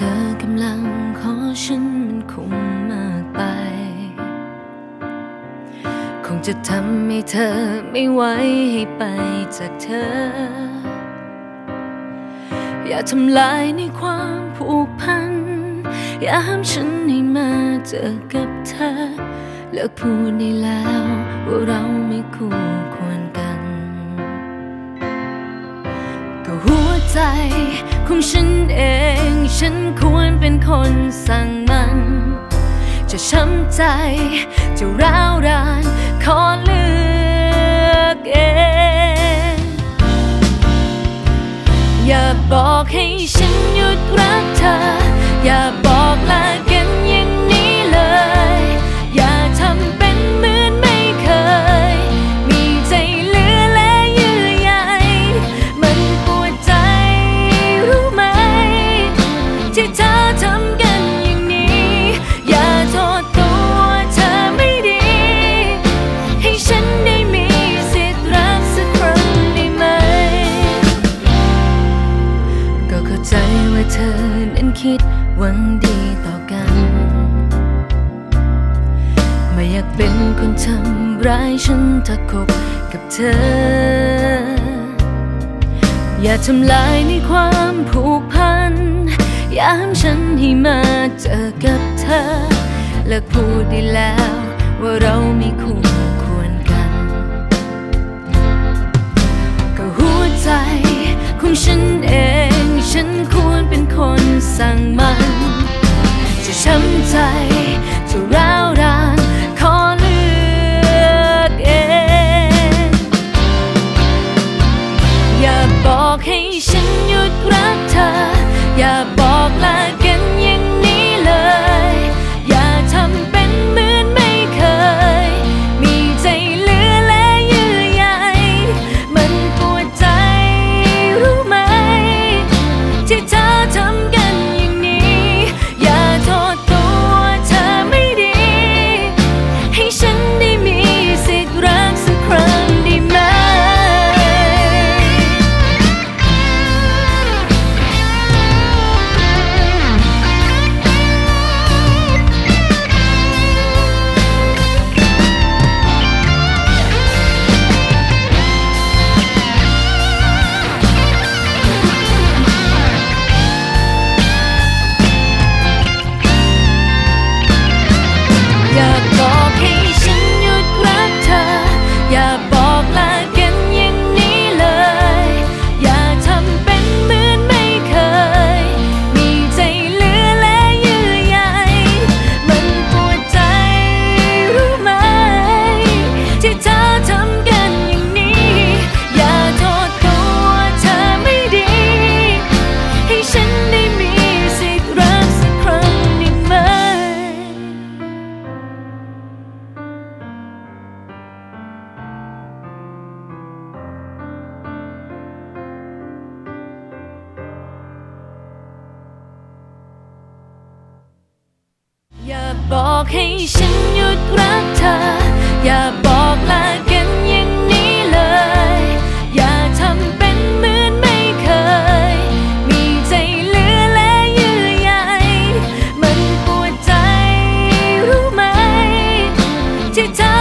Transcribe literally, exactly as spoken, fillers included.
อกำลังขอฉันมันคงมากไปคงจะทำให้เธอไม่ไหวให้ไปจากเธออย่าทำลายในความผูกพันอย่าห้ามฉันให้มาเจอกับเธอเลิกพูดได้แล้วว่าเราไม่คู่ควรกันก็หัวใจของฉันเองฉันควรเป็นคนสั่งมันจะช้ำใจจะร้าวรานขอเลือกเองอย่าบอกให้ฉันหยุดรักเธออย่าบอกลากันอย่างนี้เลยอย่าทำเป็นเหมือนไม่เคยมีใจเหลือและเยื่อใยมันปวดใจรู้ไหมที่เธอทำกันอย่างนี้อย่าโทษตัวเธอไม่ดีให้ฉันได้มีสิทธิ์รักสักครั้งได้ไหมก็เข้าใจว่าเธอนั้นคิดหวังดีต่อกันไม่อยากเป็นคนทำร้ายฉันถ้าคบกับเธออย่าทำลายในความผูกพันอย่าห้ามฉันให้มาเจอกับเธอเลิกพูดได้แล้วว่าเราไม่คู่ควรกันก็หัวใจของฉันเองฉันควรเป็นคนสั่งมันจะช้ำใจจะร้าวรานขอเลือกเองอย่าบอกให้ฉันหยุดรักเธออย่าบอกลากันอย่างนี้เลยอย่าทำเป็นเหมือนไม่เคยมีใจเหลือและเยื่อใยมันปวดใจรู้ไหมที่เธอทำกันอย่างนี้อย่าโทษตัวเธอไม่ดีให้ฉันได้มีสิทธิ์รักสักครั้งได้ไหมอย่าบอกให้ฉันหยุดรักเธออย่าบอกลากันอย่างนี้เลยอย่าทำเป็นเหมือนไม่เคยมีใจเหลือและเยื่อใยมันปวดใจรู้ไหมที่เธอทำกันอย่างนี้อย่าโทษตัวเธอไม่ดีให้ฉันได้มีสิทธิ์รักสักครั้งได้ไหมอย่าบอกให้ฉันหยุดรักเธออย่าบอกลากันอย่างนี้เลยอย่าทำเป็นเหมือนไม่เคยมีใจเหลือและเยื่อใยมันปวดใจรู้ไหมที่เธอ